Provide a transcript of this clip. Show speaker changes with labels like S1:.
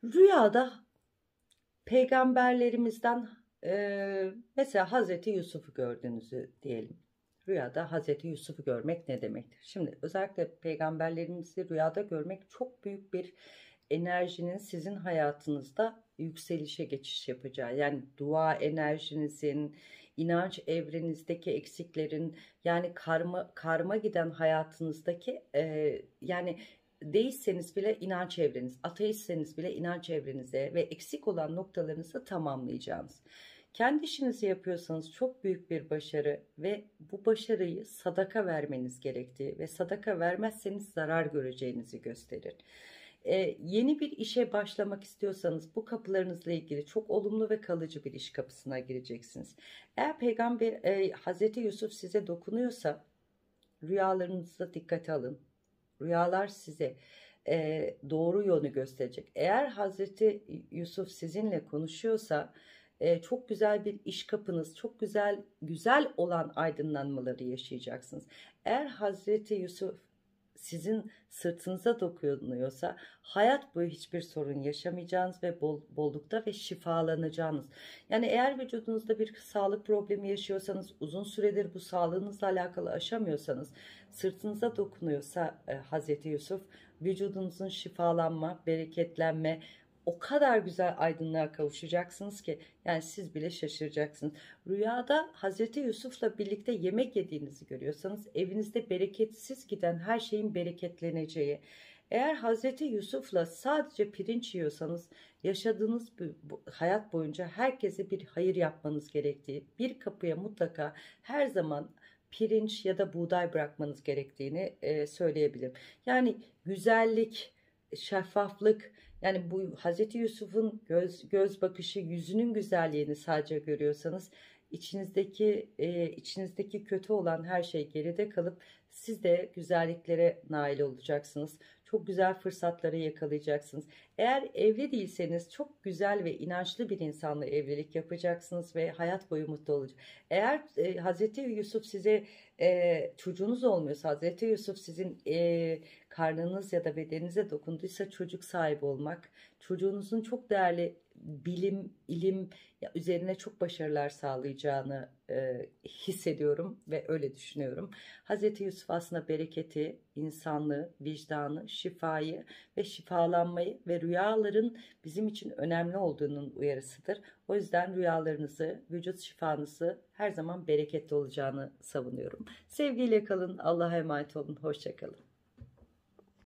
S1: Rüyada peygamberlerimizden mesela Hazreti Yusuf'u gördüğünüzü diyelim. Rüyada Hazreti Yusuf'u görmek ne demektir? Şimdi özellikle peygamberlerimizi rüyada görmek çok büyük bir enerjinin sizin hayatınızda yükselişe geçiş yapacağı. Yani dua enerjinizin, inanç evrenizdeki eksiklerin, yani karma giden hayatınızdaki yani değilseniz bile inanç evreniz, ateistseniz bile inanç evrenize ve eksik olan noktalarınızı tamamlayacağınız. Kendi işinizi yapıyorsanız çok büyük bir başarı ve bu başarıyı sadaka vermeniz gerektiği ve sadaka vermezseniz zarar göreceğinizi gösterir. Yeni bir işe başlamak istiyorsanız bu kapılarınızla ilgili çok olumlu ve kalıcı bir iş kapısına gireceksiniz. Eğer Peygamber Hazreti Yusuf size dokunuyorsa rüyalarınıza dikkate alın. Rüyalar size doğru yolu gösterecek. Eğer Hazreti Yusuf sizinle konuşuyorsa çok güzel bir iş kapınız, çok güzel olan aydınlanmaları yaşayacaksınız. Eğer Hazreti Yusuf sizin sırtınıza dokunuyorsa hayat boyu hiçbir sorun yaşamayacağınız ve bollukta ve şifalanacağınız. Yani eğer vücudunuzda bir sağlık problemi yaşıyorsanız, uzun süredir bu sağlığınızla alakalı aşamıyorsanız, sırtınıza dokunuyorsa Hazreti Yusuf, vücudunuzun şifalanma, bereketlenme, o kadar güzel aydınlığa kavuşacaksınız ki yani siz bile şaşıracaksınız. Rüyada Hazreti Yusuf'la birlikte yemek yediğinizi görüyorsanız evinizde bereketsiz giden her şeyin bereketleneceği. Eğer Hazreti Yusuf'la sadece pirinç yiyorsanız yaşadığınız bu hayat boyunca herkese bir hayır yapmanız gerektiği, bir kapıya mutlaka her zaman pirinç ya da buğday bırakmanız gerektiğini söyleyebilirim. Yani güzellik, şeffaflık, yani bu Hazreti Yusuf'un göz bakışı, yüzünün güzelliğini sadece görüyorsanız içinizdeki kötü olan her şey geride kalıp siz de güzelliklere nail olacaksınız. Çok güzel fırsatları yakalayacaksınız. Eğer evli değilseniz çok güzel ve inançlı bir insanla evlilik yapacaksınız ve hayat boyu mutlu olacaksınız. Eğer Hazreti Yusuf size çocuğunuz olmuyorsa, Hazreti Yusuf sizin karnınız ya da bedeninize dokunduysa çocuk sahibi olmak, çocuğunuzun çok değerli bilim, ilim üzerine çok başarılar sağlayacağını hissediyorum ve öyle düşünüyorum. Hazreti Yusuf aslında bereketi, insanlığı, vicdanı, şifayı ve şifalanmayı ve rüyaların bizim için önemli olduğunun uyarısıdır. O yüzden rüyalarınızı, vücut şifanızı her zaman bereketli olacağını savunuyorum. Sevgiyle kalın, Allah'a emanet olun, hoşça kalın.